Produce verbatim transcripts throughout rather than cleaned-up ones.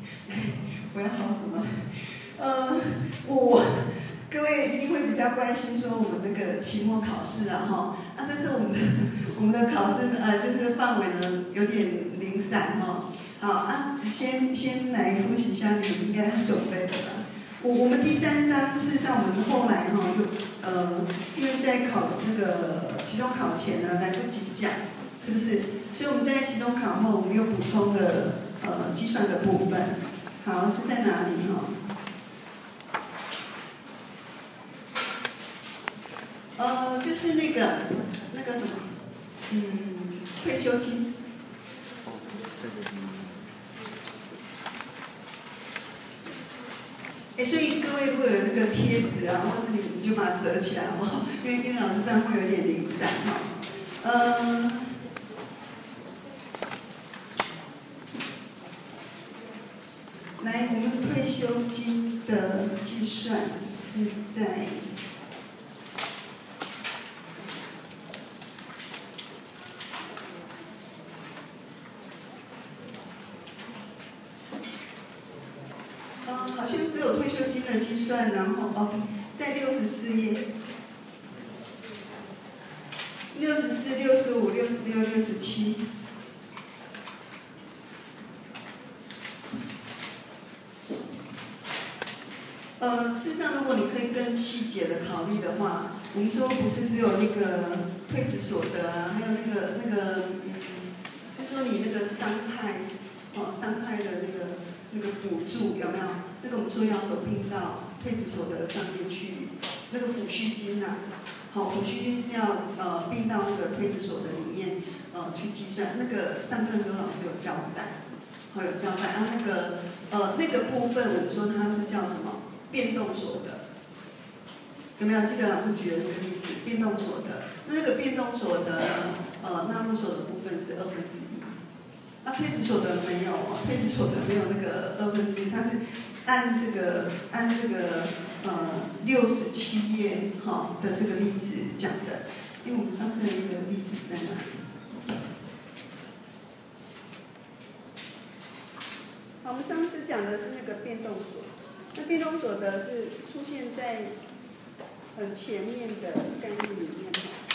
我要考什么？呃，我各位一定会比较关心说我们那个期末考试啊，哈，那、啊、这次我们的我们的考试呃，就是范围呢有点零散哈。好啊，先先来复习一下你们应该要准备的吧。我我们第三章事实上我们后来哈就呃，因为在考那个期中考前呢来不及讲，是不是？所以我们在期中考后，我们又补充了呃计算的部分。好，是在哪里哈？呃，就是那个那个什么，嗯，退休金。哎，所以各位如果有那个贴纸啊，或者你你就把它折起来好不好？因为因为老师这样会有点零散哈。呃。来，我们退休金的计算是在呃，好像只有退休金的计算，然后哦，在六十四页，六十四、六十五、六十六、六十七。呃，事实上，如果你可以更细节的考虑的话，我们说不是只有那个退职所得啊，还有那个那个，嗯，就说你那个伤害，哦，伤害的那个那个补助有没有？那个我们说要合并到退职所得上面去，那个抚恤金呐、啊，好、哦，抚恤金是要呃并到那个退职所得里面呃去计算。那个上课的时候老师有交代，好、哦、有交代啊，那个呃那个部分我们说它是叫什么？变动所得，有没有记得老师举的那个例子？变动所得，那那个变动所得，呃，纳入所得部分是二分之一。那退职所得没有啊，退职所得没有那个二分之一，它是按这个按这个呃六十七页哈的这个例子讲的。因为我们上次的那个例子是在哪里？好，我们上次讲的是那个变动所得。那变动所得是出现在很前面的概念里面。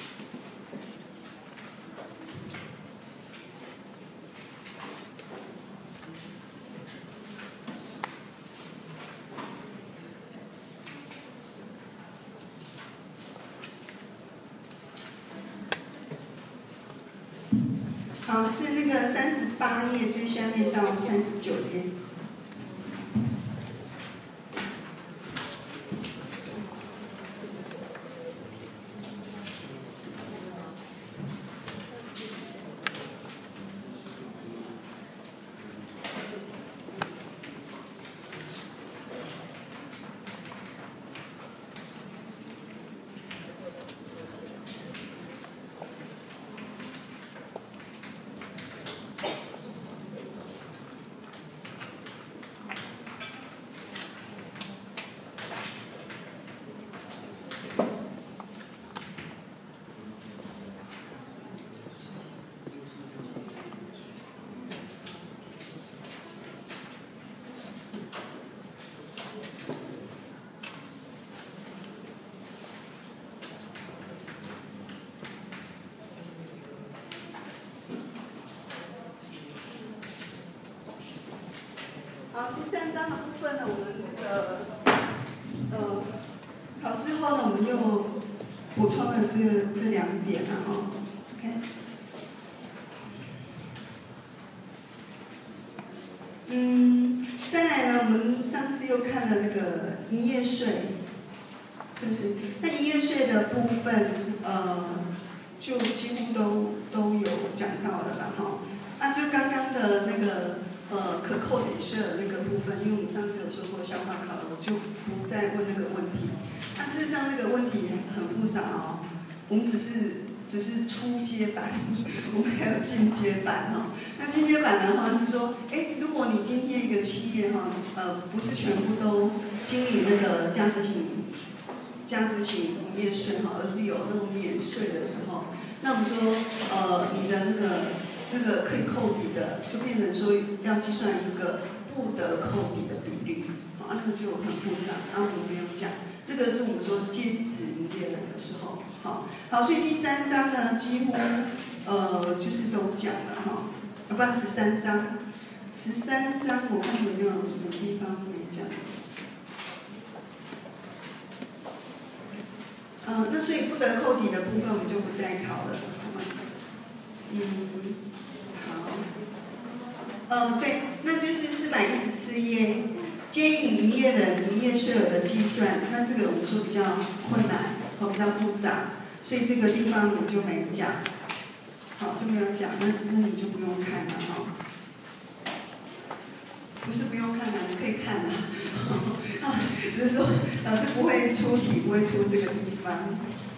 好，是那个三十八页最下面到三十九页。好，第三章的部分呢，我们那个呃考试后呢，我们又补充了这这两点了哈。OK， 嗯，再来呢，我们上次又看了那个营业税，是不是？那营业税的部分，呃，就几乎都都有讲到了啦哈。啊，就刚刚的那个。呃，可扣抵税的那个部分，因为我们上次有说过消化考了，我就不再问那个问题。那、啊、事实上那个问题很复杂哦，我们只是只是初阶版，我们还有进阶版哈、哦。那进阶版的话是说，哎，如果你今天一个企业哈，呃，不是全部都经理那个价值型价值型营业税哈，而是有那种免税的时候，那我们说，呃，你的那个。那个可以扣抵的，就变成说要计算一个不得扣抵的比率，好，那个就很复杂，然后我们没有讲，那个是我们说禁止营业人的时候，好，好，所以第三章呢，几乎呃就是都讲了哈，要不然十三章，十三章我看有没有什么地方没讲。呃，那所以不得扣抵的部分我们就不再考了，好吗？嗯，好。呃，对，那就是四百一十四页，接引营业人营业税额的计算，那这个我们说比较困难，哦，比较复杂，所以这个地方我们就没讲，好，就没有讲，那那你就不用看了哈。不是不用看啊，你可以看啊，只是说老师不会出题，不会出这个地方。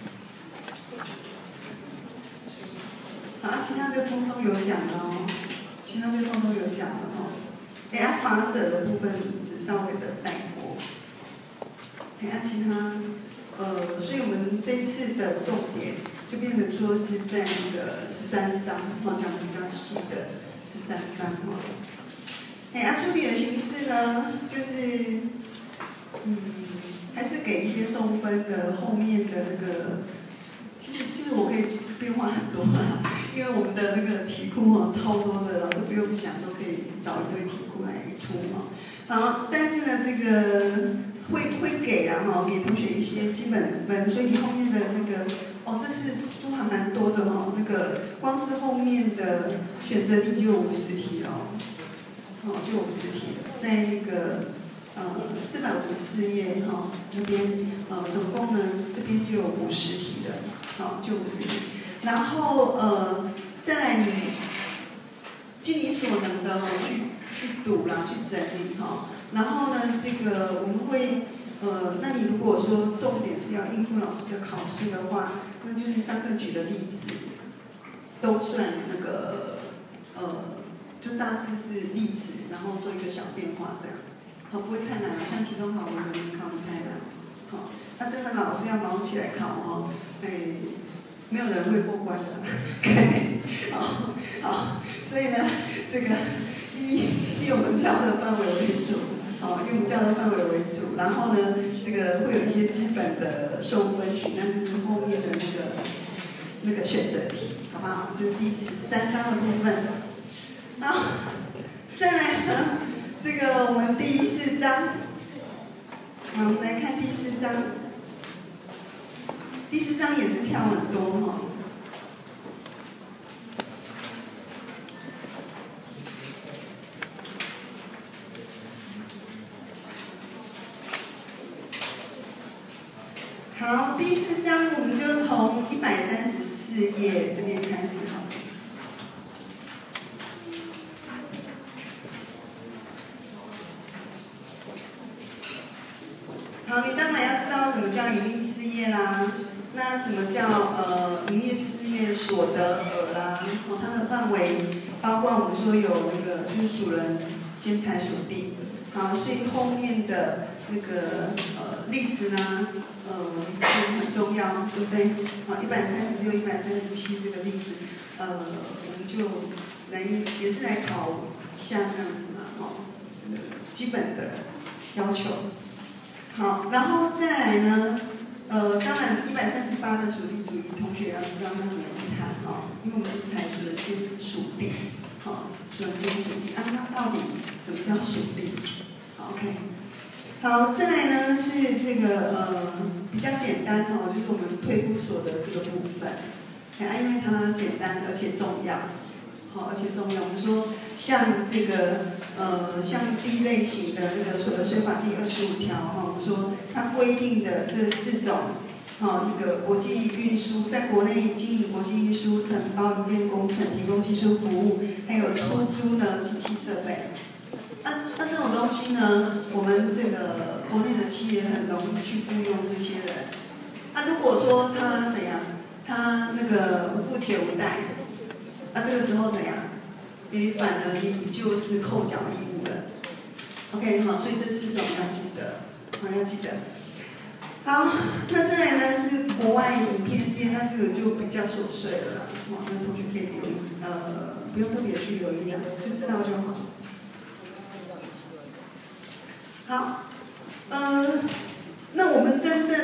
好，其他就通通有讲了哦，其他就通通有讲了哦。哎呀，法者的部分只稍微的带过。哎呀，其他呃，所以我们这次的重点就变成说是在那个十三章，哦，讲比较细的十三章哦。哎，啊，出题的形式呢，就是，嗯，还是给一些送分的后面的那个，其实其实我可以变化很多啦，因为我们的那个题库哦超多的，老师不用想都可以找一堆题库来出哦。好，但是呢，这个会会给啊哈，给同学一些基本分，所以你后面的那个哦，这次出还蛮多的哈，那个光是后面的选择题就有五十题哦。哦，就五十题了，在那个呃四百五十四页哈、哦、那边呃总共呢这边就有五十题了，好、哦、就五十题，然后呃再来你尽你所能的哦去去读啦，去整理哈、哦，然后呢这个我们会呃那你如果说重点是要应付老师的考试的话，那就是上课举的例子都算那个呃。就大致是例子，然后做一个小变化这样，好，不会太难了。像期中考我们没考你太难，好，那真的老师要忙起来考哦，哎，没有人会过关的，对，好，好，所以呢，这个以以我们教的范围为主，好，以我们教的范围为主，然后呢，这个会有一些基本的送分题，那就是后面的那个那个选择题，好不好？这是第十三章的部分。好，再来呢，这个我们第四章，好，我们来看第四章。第四章也是跳很多哈。好，第四章我们就从一百三十四页这边开始哈。好，你当然要知道什么叫营利事业啦，那什么叫呃营业事业所得额啦，哦，它的范围包括我们说有那个就是属人兼财属地，好，所以后面的那个呃例子呢，呃就很重要，对不对？好，一百三十六、一百三十七这个例子，呃，我们就来也是来考一下这样子嘛，哦，这个基本的要求。好，然后再来呢，呃，当然一百三十八的属地主义，同学要知道它什么意涵哦，因为我们是采属人兼属地，好，属人兼属地啊，那到底什么叫属地？好 ，OK， 好，再来呢是这个呃比较简单哦，就是我们退估所得这个部分，啊，因为它简单而且重要，好，而且重要，我们说像这个。呃，像第一类型的那个所得税法第二十五条哈，我们说它规定的这四种，哈，那个国际运输，在国内经营国际运输、承包营建工程、提供技术服务，还有出租呢机器设备。那那这种东西呢，我们这个国内的企业很容易去雇佣这些人。那如果说他怎样，他那个不付且无贷，那这个时候怎样？你反而你就是扣缴义务了 ，OK 好，所以这四种要记得，好要记得。好，那再来呢是国外影片事业，那这个就比较琐碎了啦，好，那同学可以留意，呃，不用特别去留意啦，就知道就好。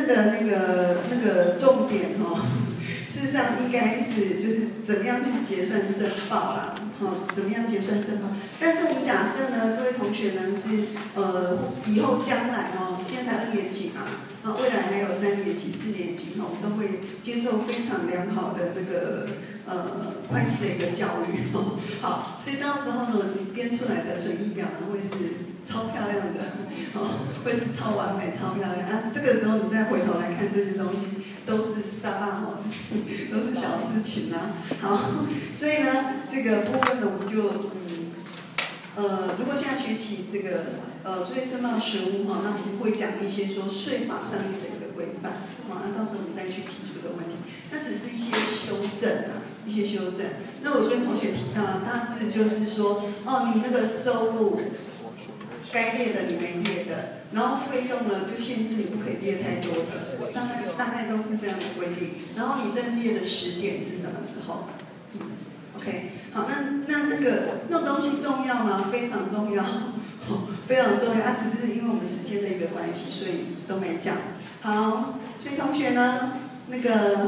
正的那个那个重点哦，事实上应该是就是怎么样去结算申报啦，哦，怎么样结算申报？但是我们假设呢，各位同学呢是呃以后将来哦，现在才二年级嘛，啊未来还有三年级、四年级哦，都会接受非常良好的那个呃会计的一个教育哦。好，所以到时候呢，你编出来的损益表呢会是超漂亮的哦，会是超完美、超漂亮啊。这个时候你再回头来看这些东西。都是沙拉哦，就是都是小事情啊。好，所以呢，这个部分呢，我们就嗯呃，如果下学期这个呃作业申报实务哈，那我们会讲一些说税法上面的一个规范，好，那到时候我们再去提这个问题。那只是一些修正啊，一些修正。那我跟同学提到了，大致就是说，哦，你那个收入。该列的你没列的，然后费用呢就限制你不可以列太多的，大概大概都是这样的规定。然后你认列的时点是什么时候？嗯 ，OK， 好，那那那个那种东西重要吗？非常重要，非常重要。啊，只是因为我们时间的一个关系，所以都没讲。好，所以同学呢，那个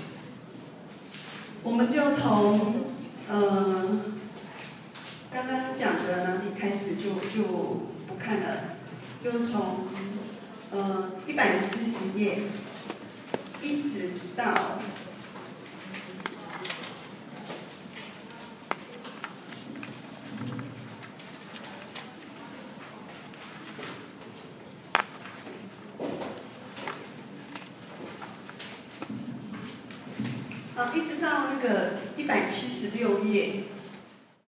我们就从呃刚刚讲的哪里开始就就。不看了，就从呃一百四十页一直到啊，一直到那个一百七十六页